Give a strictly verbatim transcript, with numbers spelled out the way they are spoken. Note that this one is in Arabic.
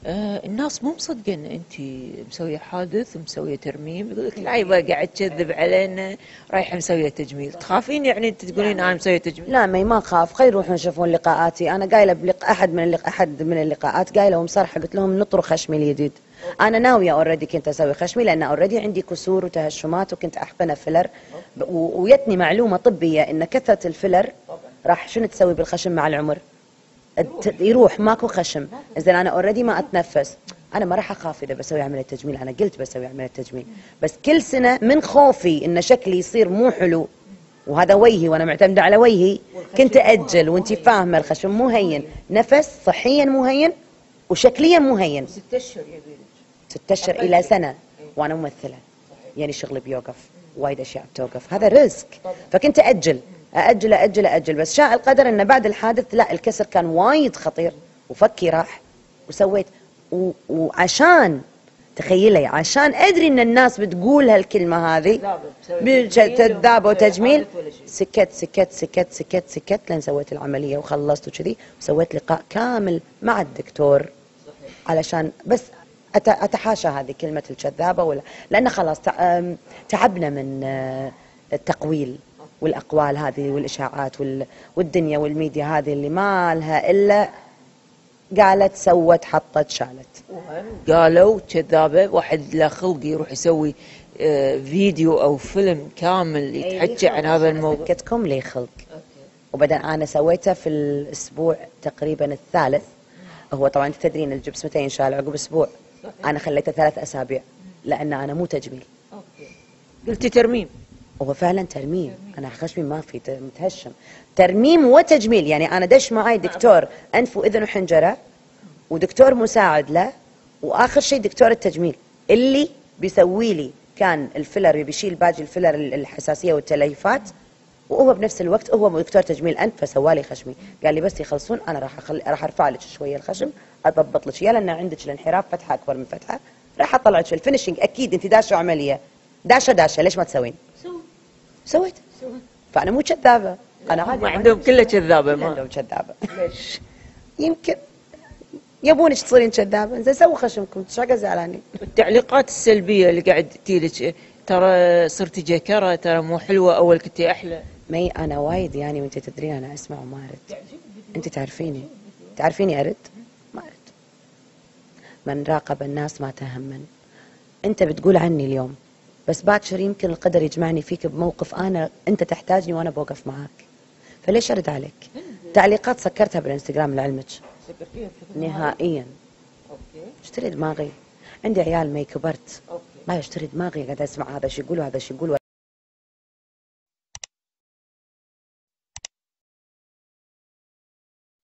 آه الناس مو مصدقه ان انت مسويه حادث ومسويه ترميم، يقول لك العيبه قاعد تكذب علينا، رايحه مسويه تجميل. تخافين يعني انت تقولين انا مسويه تجميل؟ لا مي ما اخاف، خير يروحون يشوفون لقاءاتي. انا قايله بلق احد من اللق... احد من اللقاءات قايله ومصرحه، قلت لهم نطروا خشمي الجديد. انا ناويه اوريدي كنت اسوي خشمي، لان اوريدي عندي كسور وتهشمات وكنت احقنه فيلر، و... ويتني معلومه طبيه ان كثره الفيلر راح شنو تسوي بالخشم مع العمر؟ يروح ماكو خشم. زين انا اوريدي ما اتنفس، انا ما راح اخاف اذا بسوي عمليه تجميل. انا قلت بسوي عمليه تجميل، بس كل سنه من خوفي ان شكلي يصير مو حلو، وهذا وجهي وانا معتمده على وجهي، كنت اجل. وانت فاهمه الخشم مو هين، نفس صحيا مو هين وشكليا مو هين. ست اشهر يبيلك، ست اشهر الى سنه وانا ممثله، يعني شغلي بيوقف، وايد اشياء بتوقف، هذا رزق. فكنت اجل اجل اجل اجل، بس شاء القدر ان بعد الحادث لا، الكسر كان وايد خطير وفكي راح وسويت. و... وعشان تخيلي، عشان ادري ان الناس بتقول هالكلمه هذه كذابه وتجميل، سكت سكت سكت سكت سكت لين سويت العمليه وخلصت وكذي، وسويت لقاء كامل مع الدكتور علشان بس اتحاشى هذه كلمه الكذابه، ولا لان خلاص تعبنا من التقويل والاقوال هذه والاشاعات والدنيا والميديا هذه اللي ما لها الا قالت سوت حطت شالت. قالوا كذابه، واحد لا خلق يروح يسوي فيديو او فيلم كامل يتحكى عن هذا الموضوع. سكتكم لي خلق. وبعدين انا سويته في الاسبوع تقريبا الثالث. هو طبعا انت تدرين الجبس متى ينشال؟ عقب اسبوع. انا خليته ثلاث اسابيع لان انا مو تجميل. اوكي. قلتي ترميم. هو فعلا ترميم، انا خشمي ما في متهشم، ترميم وتجميل. يعني انا دش معي دكتور انف واذن وحنجره ودكتور مساعد له، واخر شيء دكتور التجميل اللي بيسوي لي كان الفيلر، بيشيل باقي الفيلر الحساسيه والتليفات، وهو بنفس الوقت هو دكتور تجميل انف، فسوالي خشمي. قال لي بس يخلصون انا راح أخلي راح ارفع لك شويه الخشم، اضبط لك اياه لان عندك الانحراف فتحه اكبر من فتحه، راح اطلع لك في الفينشنج. اكيد انت داشه عمليه، داشه داشه، ليش ما تسوين؟ سويت. فانا مو كذابه، انا عادي. ما عندهم كله كذابه. ما عندهم كذابه. ليش؟ يمكن يبونك تصيرين كذابه. زين سووا خشمكم، ايش حق زعلانين؟ التعليقات السلبيه اللي قاعد تجيلك، ترى صرتي جكره، ترى مو حلوه، اول كنتي احلى. مي انا وايد يعني، وانت تدرين انا اسمع وما ارد. انت تعرفيني تعرفيني ارد ما ارد. من راقب الناس ما تهمن. انت بتقول عني اليوم، بس باكر يمكن القدر يجمعني فيك بموقف انا انت تحتاجني وانا بوقف معاك، فليش ارد عليك؟ تعليقات سكرتها بالانستغرام لعلمك نهائيا. اوكي. اشتري دماغي، عندي عيال مي كبرت، ما يشتري دماغي، قاعد اسمع هذا شو يقول وهذا شو يقول.